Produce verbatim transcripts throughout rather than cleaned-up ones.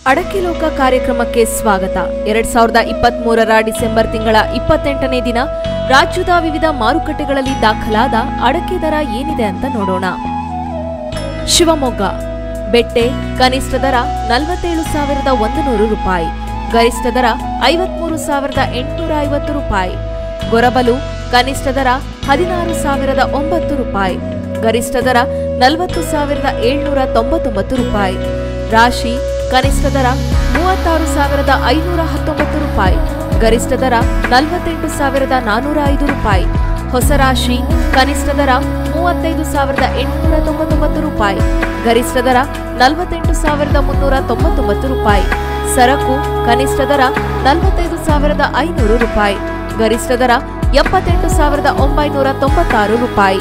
ಅಡಕೆ ಲೋಕ ಕಾರ್ಯಕ್ರಮಕ್ಕೆ ಸ್ವಾಗತ. ಎರಡ್ ಸಾವಿರದ ಇಪ್ಪತ್ತ್ ಮೂರರ ಡಿಸೆಂಬರ್ ತಿಂಗಳ ಇಪ್ಪತ್ತೆಂಟನೇ ದಿನ ರಾಜ್ಯದ ವಿವಿಧ ಮಾರುಕಟ್ಟೆಗಳಲ್ಲಿ ದಾಖಲಾದ ಅಡಕೆ ದರ ಏನಿದೆ ಅಂತ ನೋಡೋಣ. ಶಿವಮೊಗ್ಗ ಬೆಟ್ಟೆ ಕನಿಷ್ಠ ದರ ನಲವತ್ತೇಳು ಸಾವಿರದ ಒಂದು ನೂರು ರೂಪಾಯಿ, ಗರಿಷ್ಠ ದರ ಐವತ್ಮೂರು ಸಾವಿರದ ಎಂಟುನೂರ ಐವತ್ತು ರೂಪಾಯಿ. ಗೊರಬಲು ಕನಿಷ್ಠ ದರ ಹದಿನಾರು ಸಾವಿರದ ಒಂಬತ್ತು ರೂಪಾಯಿ, ಗರಿಷ್ಠ ದರ ನಲವತ್ತು ಸಾವಿರದ ಏಳ್ನೂರ ತೊಂಬತ್ತೊಂಬತ್ತು ರೂಪಾಯಿ. ರಾಶಿ ಕನಿಷ್ಠ ದರ ಮೂವತ್ತಾರು ಸಾವಿರದ ಐನೂರ ಹತ್ತೊಂಬತ್ತು ರೂಪಾಯಿ, ಗರಿಷ್ಠ ದರ ನಲವತ್ತೆಂಟು ಸಾವಿರದ ನಾನೂರ ಐದು ರೂಪಾಯಿ. ಹೊಸ ರಾಶಿ ಕನಿಷ್ಠ ದರ ಮೂವತ್ತೈದು ಸಾವಿರದ ಎಂಟುನೂರ ತೊಂಬತ್ತೊಂಬತ್ತು ರೂಪಾಯಿ, ಗರಿಷ್ಠ ದರ ನಲವತ್ತೆಂಟು ಸಾವಿರದ ಮುನ್ನೂರ ತೊಂಬತ್ತೊಂಬತ್ತು ರೂಪಾಯಿ. ಸರಕು ಕನಿಷ್ಠ ದರ ನಲವತ್ತೈದು ಸಾವಿರದ ಐನೂರು ರೂಪಾಯಿ, ಗರಿಷ್ಠ ದರ ಎಪ್ಪತ್ತೆಂಟು ಸಾವಿರದ ಒಂಬೈನೂರ ತೊಂಬತ್ತಾರು ರೂಪಾಯಿ.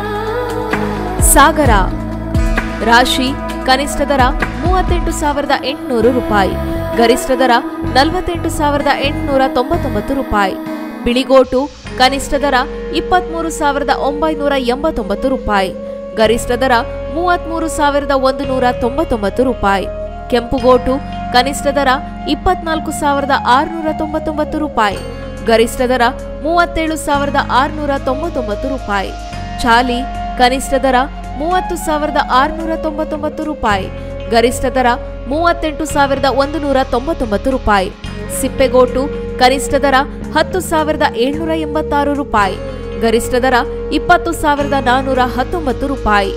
ಸಾಗರ ರಾಶಿ ಕನಿಷ್ಠ ದರ ಮೂವತ್ತೆಂಟು ಸಾವಿರದ ಎಂಟುನೂರು ರೂಪಾಯಿ, ಗರಿಷ್ಠ ದರ ನಲವತ್ತೆಂಟು ಸಾವಿರದ ಎಂಟುನೂರ ತೊಂಬತ್ತೊಂಬತ್ತು ರೂಪಾಯಿ. ಬಿಳಿಗೋಟು ಕನಿಷ್ಠ ದರ ಇಪ್ಪತ್ಮೂರು ಸಾವಿರದ ಒಂಬೈನೂರ ಎಂಬತ್ತೊಂಬತ್ತು ರೂಪಾಯಿ, ಗರಿಷ್ಠ ದರ ಮೂವತ್ಮೂರು ಸಾವಿರದ ಒಂದು ನೂರ ತೊಂಬತ್ತೊಂಬತ್ತು ರೂಪಾಯಿ. ಕೆಂಪುಗೋಟು ಕನಿಷ್ಠ ದರ ಇಪ್ಪತ್ನಾಲ್ಕು ಸಾವಿರದ ಆರುನೂರ ತೊಂಬತ್ತೊಂಬತ್ತು ರೂಪಾಯಿ, ಗರಿಷ್ಠ ದರ ಮೂವತ್ತೇಳು ಸಾವಿರದ ಆರುನೂರ ತೊಂಬತ್ತೊಂಬತ್ತು ರೂಪಾಯಿ. ಚಾಲಿ ಕನಿಷ್ಠ ದರ ಮೂವತ್ತು ಸಾವಿರದ ಆರುನೂರ ತೊಂಬತ್ತೊಂಬತ್ತು ರೂಪಾಯಿ, ಗರಿಷ್ಠ ದರ ಮೂವತ್ತೆಂಟು ಸಾವಿರದ ಒಂದು ನೂರ ತೊಂಬತ್ತೊಂಬತ್ತು ರೂಪಾಯಿ. ಸಿಪ್ಪೆಗೋಟು ಕನಿಷ್ಠ ದರ ಹತ್ತು ಸಾವಿರದ ಏಳ್ನೂರ ಎಂಬತ್ತಾರು ರೂಪಾಯಿ, ಗರಿಷ್ಠ ದರ ಇಪ್ಪತ್ತು ಸಾವಿರದ ನಾನೂರ ಹತ್ತೊಂಬತ್ತು ರೂಪಾಯಿ.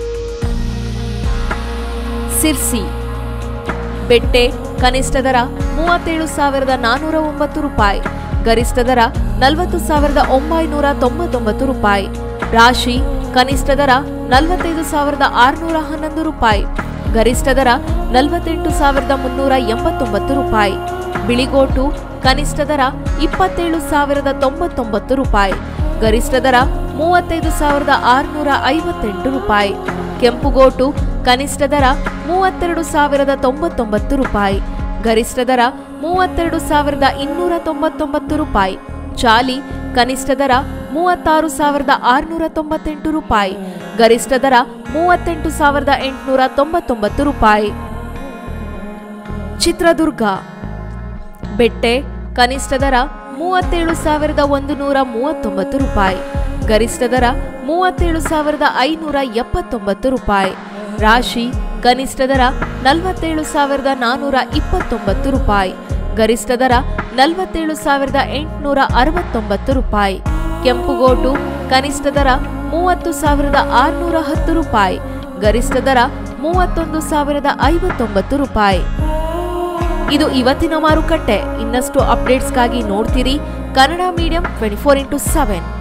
ಸಿರ್ಸಿ ಬೆಟ್ಟೆ ಕನಿಷ್ಠ ದರ ಮೂವತ್ತೇಳು ಸಾವಿರದ ನಾನೂರ ಒಂಬತ್ತು ರೂಪಾಯಿ, ಗರಿಷ್ಠ ದರ ನಲವತ್ತು ಸಾವಿರದ ಒಂಬೈನೂರ ತೊಂಬತ್ತೊಂಬತ್ತು ರೂಪಾಯಿ. ರಾಶಿ ಕನಿಷ್ಠ ದರ ನಲವತ್ತೈದು ಸಾವಿರದ ಆರುನೂರ ಹನ್ನೊಂದು ರೂಪಾಯಿ, ಗರಿಷ್ಠ ದರ ನಲವತ್ತೆಂಟು ಸಾವಿರದ ಮುನ್ನೂರ ಎಂಬತ್ತೊಂಬತ್ತು ರೂಪಾಯಿ. ಬಿಳಿಗೋಟು ಕನಿಷ್ಠ ದರ ಇಪ್ಪತ್ತೇಳು ಸಾವಿರದ ತೊಂಬತ್ತೊಂಬತ್ತು ರೂಪಾಯಿ, ಗರಿಷ್ಠ ದರ ಮೂವತ್ತೈದು ಸಾವಿರದ ಆರುನೂರ ಐವತ್ತೆಂಟು ರೂಪಾಯಿ. ಕೆಂಪುಗೋಟು ಕನಿಷ್ಠ ದರ ಮೂವತ್ತೆರಡು ಸಾವಿರದ ತೊಂಬತ್ತೊಂಬತ್ತು ರೂಪಾಯಿ, ಗರಿಷ್ಠ ದರ ಮೂವತ್ತೆರಡು ಸಾವಿರದ ಇನ್ನೂರ ತೊಂಬತ್ತೊಂಬತ್ತು ರೂಪಾಯಿ. ಚಾಲಿ ಕನಿಷ್ಠ ದರ ಮೂವತ್ತಾರು ಸಾವಿರದ ಆರುನೂರ ತೊಂಬತ್ತೆಂಟು ರೂಪಾಯಿ, ಗರಿಷ್ಠ ದರ ಮೂವತ್ತೆಂಟು ಸಾವಿರದ ಎಂಟುನೂರ ತೊಂಬತ್ತೊಂಬತ್ತು ರೂಪಾಯಿ. ಚಿತ್ರದುರ್ಗ ಬೆಟ್ಟೆ ಕನಿಷ್ಠ ದರ ಮೂವತ್ತೇಳು ಸಾವಿರದ ಒಂದು ನೂರ ಮೂವತ್ತೊಂಬತ್ತು ರೂಪಾಯಿ, ಗರಿಷ್ಠ ದರ ಮೂವತ್ತೇಳು ಸಾವಿರದ ಐನೂರ ಎಪ್ಪತ್ತೊಂಬತ್ತು ರೂಪಾಯಿ. ರಾಶಿ ಕನಿಷ್ಠ ದರ ನಲವತ್ತೇಳು ಸಾವಿರದ ನಾನೂರ ಇಪ್ಪತ್ತೊಂಬತ್ತು ರೂಪಾಯಿ, ಗರಿಷ್ಠ ದರ ನಲವತ್ತೇಳು ಸಾವಿರದ ಎಂಟುನೂರ ಅರವತ್ತೊಂಬತ್ತು ರೂಪಾಯಿ. ಕೆಂಪುಗೋಟು ಕನಿಷ್ಠ ದರ ಮೂವತ್ತು ಸಾವಿರದ ಆರುನೂರ ಹತ್ತು ರೂಪಾಯಿ, ಗರಿಷ್ಠ ದರ ಮೂವತ್ತೊಂದು ಸಾವಿರದ ಐವತ್ತೊಂಬತ್ತು ರೂಪಾಯಿ. ಇದು ಇವತ್ತಿನ ಮಾರುಕಟ್ಟೆ. ಇನ್ನಷ್ಟು ಅಪ್ಡೇಟ್ಸ್ಗಾಗಿ ನೋಡ್ತೀರಿ Kannada medium twenty four into seven.